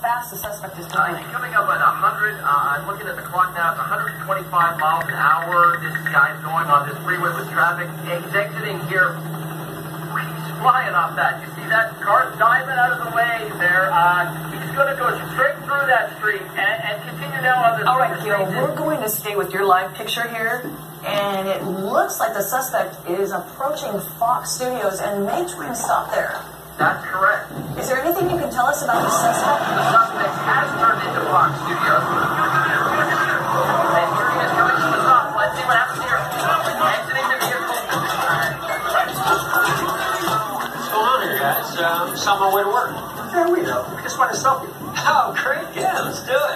fast the suspect is going. He's coming up at 100. I'm looking at the clock now. It's 125 miles an hour. This guy's going on this freeway with traffic. He's exiting here. He's flying off that. You see that? Car's diving out of the way there. He's going to go straight through that street and continue now on this. All right, Gil, we're going to stay with your live picture here. And it looks like the suspect is approaching Fox Studios and may try to stop there. That's correct. Is there anything you can tell us about the suspect? The suspect has turned into Fox Studios. And here he is coming to the top. Let's see what happens here. Exiting the vehicle. What's going on here, guys? I'm just on my way to work. Yeah, we know. We just want to stop you. Oh, great. Yeah, let's do it.